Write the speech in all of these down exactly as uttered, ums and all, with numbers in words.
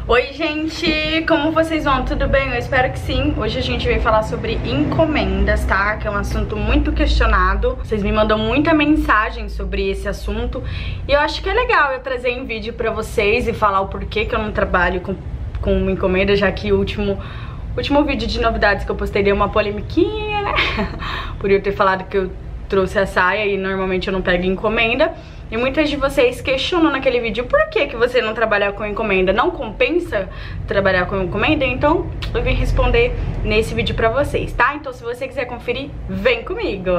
Oi gente, como vocês vão? Tudo bem? Eu espero que sim. Hoje a gente vai falar sobre encomendas, tá? Que é um assunto muito questionado. Vocês me mandam muita mensagem sobre esse assunto e eu acho que é legal eu trazer em vídeo pra vocês e falar o porquê que eu não trabalho com, com encomenda, já que o último... O último vídeo de novidades que eu postei deu uma polemiquinha, né? Por eu ter falado que eu trouxe a saia e normalmente eu não pego encomenda. E muitas de vocês questionam naquele vídeo por que que você não trabalha com encomenda. Não compensa trabalhar com encomenda? Então eu vim responder nesse vídeo pra vocês, tá? Então se você quiser conferir, vem comigo!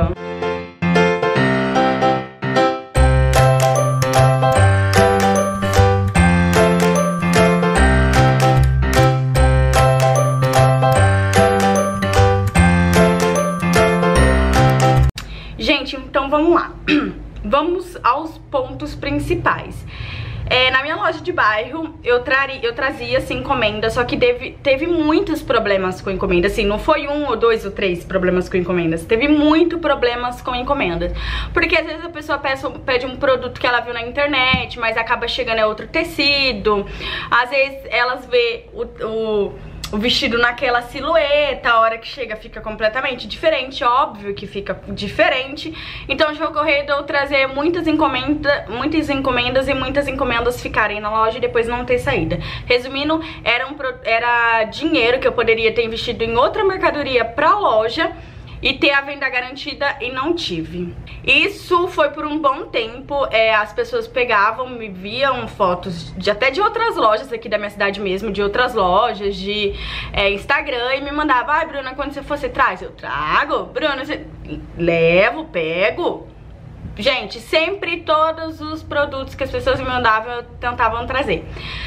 Gente, então vamos lá. Vamos aos pontos principais. É, na minha loja de bairro, eu, trari, eu trazia, assim, encomenda, só que teve, teve muitos problemas com encomenda, assim, não foi um ou dois ou três problemas com encomendas, teve muitos problemas com encomendas, porque às vezes a pessoa pede, pede um produto que ela viu na internet, mas acaba chegando é outro tecido, às vezes elas vê o... o o vestido naquela silhueta, a hora que chega fica completamente diferente, óbvio que fica diferente. Então já ocorreu de eu trazer muitas, encomenda, muitas encomendas e muitas encomendas ficarem na loja e depois não ter saída. Resumindo, era, um, era dinheiro que eu poderia ter investido em outra mercadoria pra loja e ter a venda garantida e não tive. Isso foi por um bom tempo, é, as pessoas pegavam, me viam fotos de, até de outras lojas aqui da minha cidade mesmo, de outras lojas, de é, Instagram, e me mandavam: ai, Bruna, quando você for, você traz? Eu trago. Bruna, você... levo, pego. Gente, sempre todos os produtos que as pessoas me mandavam eu tentavam trazer.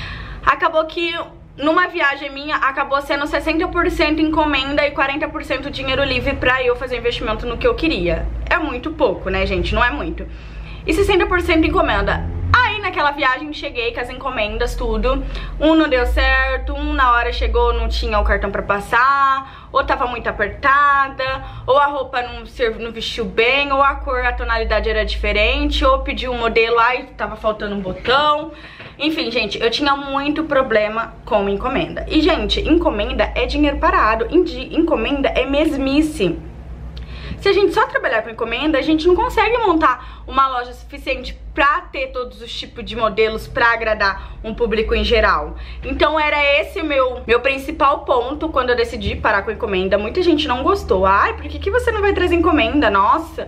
Acabou que numa viagem minha, acabou sendo sessenta por cento encomenda e quarenta por cento dinheiro livre pra eu fazer investimento no que eu queria. É muito pouco, né, gente? Não é muito. E sessenta por cento encomenda. Aí naquela viagem cheguei com as encomendas, tudo. Um não deu certo, um na hora chegou, não tinha o cartão pra passar, ou tava muito apertada, ou a roupa não, serve, não vestiu bem, ou a cor, a tonalidade era diferente, ou pediu um modelo, aí tava faltando um botão. Enfim, gente, eu tinha muito problema com encomenda. E, gente, encomenda é dinheiro parado, encomenda é mesmice. Se a gente só trabalhar com encomenda, a gente não consegue montar uma loja suficiente pra ter todos os tipos de modelos pra agradar um público em geral. Então era esse o meu, meu principal ponto quando eu decidi parar com encomenda. Muita gente não gostou. Ai, por que, que você não vai trazer encomenda? Nossa,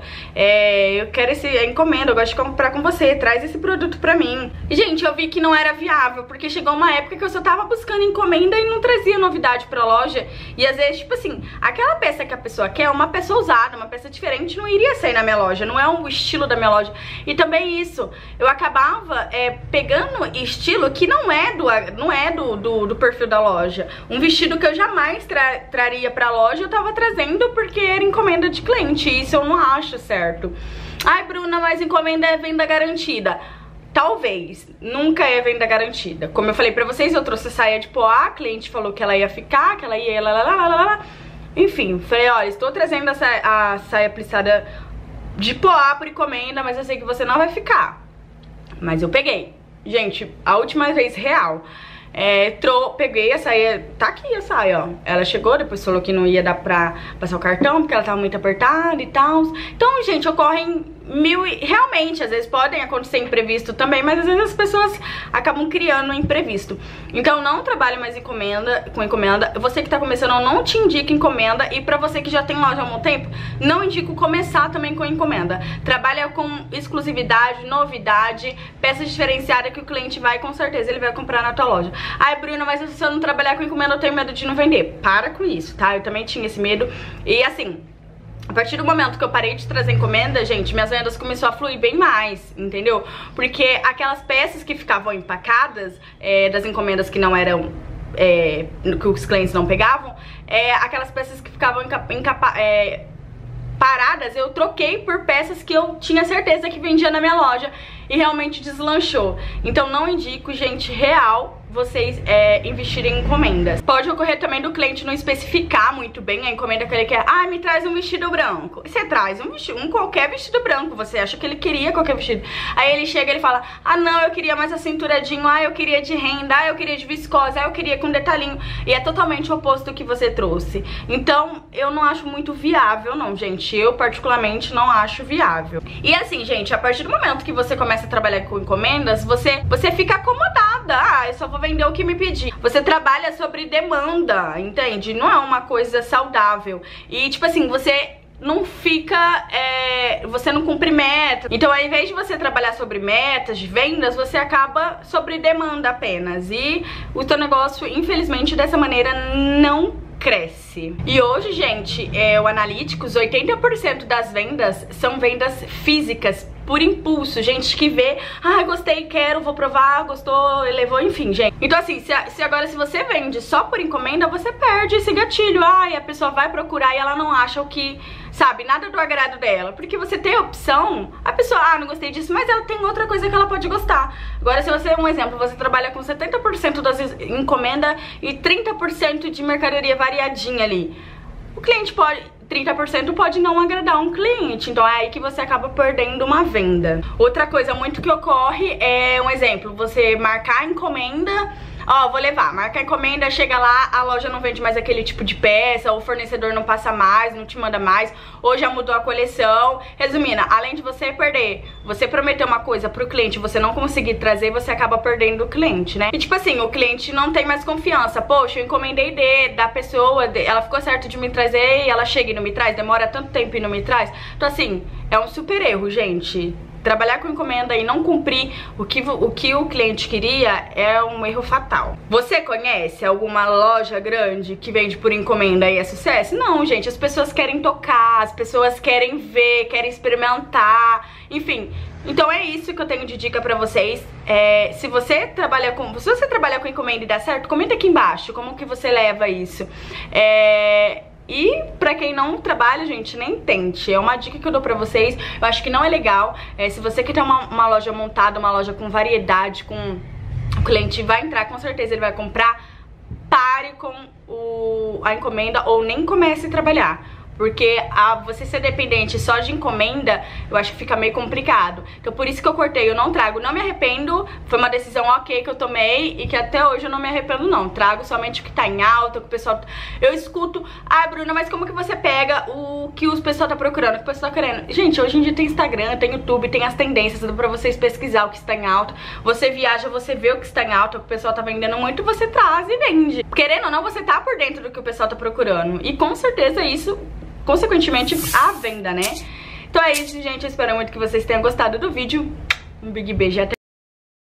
é, eu quero esse encomenda, eu gosto de comprar com você, traz esse produto pra mim. E, gente, eu vi que não era viável, porque chegou uma época que eu só tava buscando encomenda e não trazia novidade pra loja. E às vezes, tipo assim, aquela peça que a pessoa quer, uma peça usada, uma peça diferente, não iria sair na minha loja, não é o estilo da minha loja. E também isso, eu acabava é, pegando estilo que não é, do, não é do, do, do perfil da loja. Um vestido que eu jamais tra traria pra loja, eu tava trazendo porque era encomenda de cliente. E isso eu não acho certo. Ai, Bruna, mas encomenda é venda garantida. Talvez, nunca é venda garantida. Como eu falei pra vocês, eu trouxe saia de poá, a cliente falou que ela ia ficar, que ela ia... Lá, lá, lá, lá, lá. Enfim, falei: olha, estou trazendo a saia, a saia plissada de poá por encomenda, mas eu sei que você não vai ficar. Mas eu peguei. Gente, a última vez real, é, trou, peguei a saia, tá aqui a saia, ó. Ela chegou, depois falou que não ia dar pra passar o cartão, porque ela tava muito apertada e tal. Então, gente, ocorrem mil e... Realmente, às vezes podem acontecer imprevisto também, mas às vezes as pessoas acabam criando um imprevisto. Então não trabalhe mais encomenda, com encomenda. Você que tá começando, eu não te indico encomenda. E pra você que já tem loja há um tempo, não indico começar também com encomenda. Trabalha com exclusividade, novidade, peça diferenciada que o cliente vai, com certeza, ele vai comprar na tua loja. Ai, Bruna, mas se eu não trabalhar com encomenda, eu tenho medo de não vender. Para com isso, tá? Eu também tinha esse medo. E assim, a partir do momento que eu parei de trazer encomenda, gente, minhas vendas começaram a fluir bem mais, entendeu? Porque aquelas peças que ficavam empacadas, é, das encomendas que não eram... É, que os clientes não pegavam, é, aquelas peças que ficavam encapa, encapa, é, paradas, eu troquei por peças que eu tinha certeza que vendia na minha loja e realmente deslanchou. Então não indico, gente, real, vocês é, investirem em encomendas. Pode ocorrer também do cliente não especificar muito bem a encomenda que ele quer. Ah, me traz um vestido branco. Você traz um vestido, um qualquer vestido branco. Você acha que ele queria qualquer vestido. Aí ele chega e ele fala, ah não, eu queria mais acinturadinho, ah eu queria de renda, ah eu queria de viscose, ah eu queria com detalhinho. E é totalmente o oposto do que você trouxe. Então eu não acho muito viável não, gente. Eu particularmente não acho viável. E assim, gente, a partir do momento que você começa a trabalhar com encomendas, você, você fica acomodada. Ah, eu só vou vender o que me pedir. Você trabalha sobre demanda, entende? Não é uma coisa saudável. E tipo assim, você não fica, é, você não cumpre metas. Então ao invés de você trabalhar sobre metas de vendas, você acaba sobre demanda apenas. E o teu negócio, infelizmente, dessa maneira não cresce. E hoje, gente, é, o Analytics, oitenta por cento das vendas são vendas físicas, por impulso, gente que vê, ah, gostei, quero, vou provar, gostou, levou, enfim, gente. Então assim, se, se agora se você vende só por encomenda, você perde esse gatilho. Ai, a pessoa vai procurar e ela não acha o que, sabe, nada do agrado dela. Porque você tem a opção, a pessoa, ah, não gostei disso, mas ela tem outra coisa que ela pode gostar. Agora, se você, um exemplo, você trabalha com setenta por cento das encomendas e trinta por cento de mercadoria variadinha ali, o cliente pode... trinta por cento pode não agradar um cliente, então é aí que você acaba perdendo uma venda. Outra coisa muito que ocorre é, um exemplo, você marcar a encomenda, ó, vou levar, marca a encomenda, chega lá, a loja não vende mais aquele tipo de peça, o fornecedor não passa mais, não te manda mais, ou já mudou a coleção. Resumindo, além de você perder, você prometeu uma coisa pro cliente, você não conseguir trazer, você acaba perdendo o cliente, né? E tipo assim, o cliente não tem mais confiança. Poxa, eu encomendei de, da pessoa, de, ela ficou certo de me trazer e ela chega e não me traz, demora tanto tempo e não me traz. Então assim, é um super erro, gente. Trabalhar com encomenda e não cumprir o que, o que o cliente queria é um erro fatal. Você conhece alguma loja grande que vende por encomenda e é sucesso? Não, gente, as pessoas querem tocar, as pessoas querem ver, querem experimentar, enfim. Então é isso que eu tenho de dica pra vocês. É, se você trabalha com, se você trabalha com encomenda e dá certo, comenta aqui embaixo como que você leva isso. É... E pra quem não trabalha, gente, nem tente. É uma dica que eu dou pra vocês. Eu acho que não é legal. É, se você quer ter uma, uma loja montada, uma loja com variedade, com... O cliente vai entrar, com certeza ele vai comprar. Pare com o, a encomenda ou nem comece a trabalhar. Porque a, você ser dependente só de encomenda, eu acho que fica meio complicado. Então por isso que eu cortei, eu não trago. Não me arrependo, foi uma decisão ok que eu tomei e que até hoje eu não me arrependo não. Trago somente o que tá em alta, o que o pessoal... Eu escuto, ah, Bruna, mas como que você pega o que o pessoal tá procurando, o que o pessoal tá querendo? Gente, hoje em dia tem Instagram, tem YouTube, tem as tendências, dá pra vocês pesquisar o que está em alta. Você viaja, você vê o que está em alta, o que o pessoal tá vendendo muito, você traz e vende. Querendo ou não, você tá por dentro do que o pessoal tá procurando. E com certeza isso... consequentemente, a venda, né? Então é isso, gente. Eu espero muito que vocês tenham gostado do vídeo. Um big beijo e até